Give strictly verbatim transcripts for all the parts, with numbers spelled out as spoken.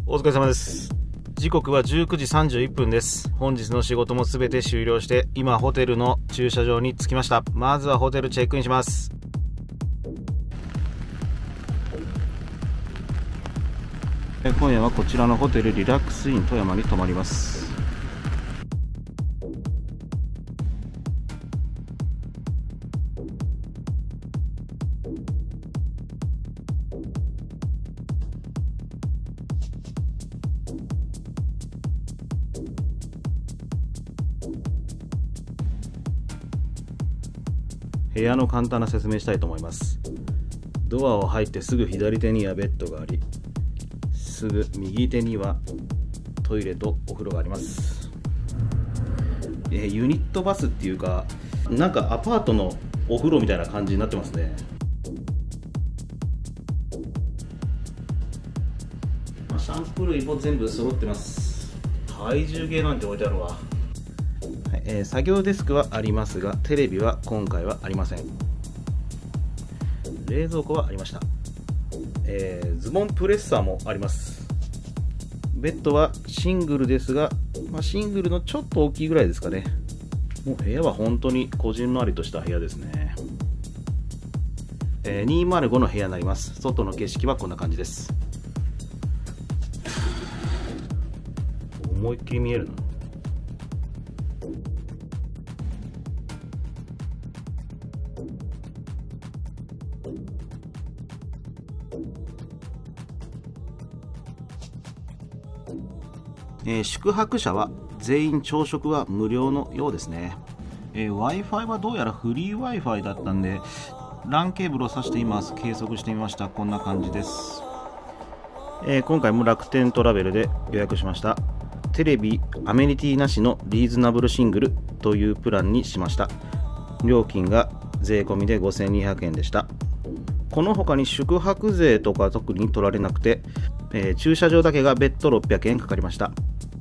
お疲れ様です。時刻はじゅうくじさんじゅういっぷんです。本日の仕事も全て終了して今ホテルの駐車場に着きました。まずはホテルチェックインします。今夜はこちらのホテルリラックスイン富山に泊まります。部屋の簡単な説明したいと思います。ドアを入ってすぐ左手にはベッドがあり、すぐ右手にはトイレとお風呂があります。えー、ユニットバスっていうか、なんかアパートのお風呂みたいな感じになってますね。まあ、シャンプー類も全部揃ってます。体重計なんて置いてあるわ。えー、作業デスクはありますが、テレビは今回はありません。冷蔵庫はありました。えー、ズボンプレッサーもあります。ベッドはシングルですが、まあ、シングルのちょっと大きいぐらいですかね。もう部屋は本当にこじんまりとした部屋ですね。えー、にひゃくごの部屋になります。外の景色はこんな感じです。思いっきり見えるな。えー、宿泊者は全員朝食は無料のようですね。えー、Wi-Fi はどうやらフリー Wi-Fi だったんで、ランケーブルを挿して今計測してみました。こんな感じです。えー、今回も楽天トラベルで予約しました。テレビアメニティなしのリーズナブルシングルというプランにしました。料金が税込みでごせんにひゃくえんでした。この他に宿泊税とか特に取られなくて、えー、駐車場だけが別途ろっぴゃくえんかかりました。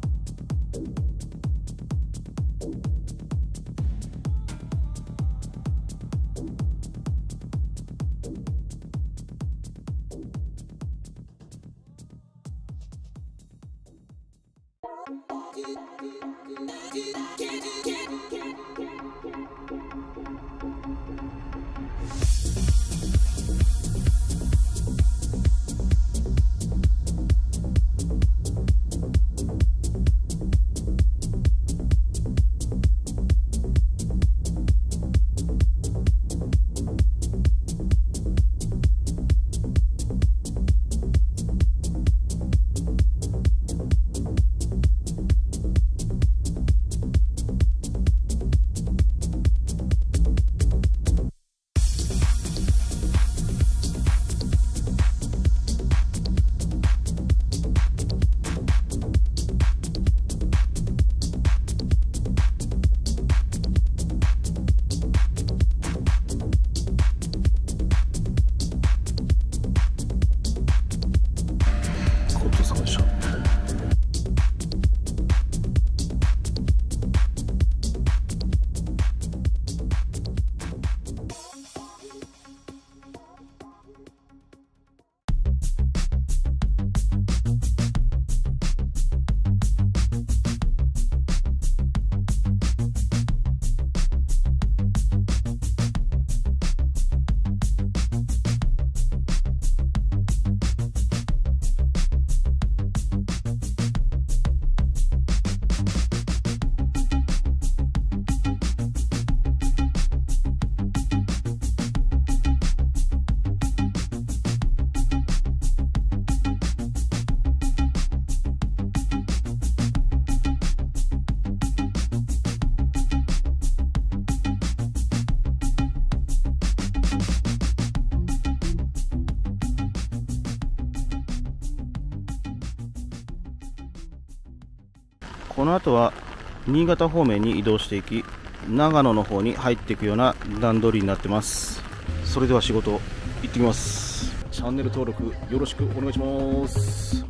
この後は新潟方面に移動していき、長野の方に入っていくような段取りになってます。それでは仕事行ってきます。チャンネル登録よろしくお願いします。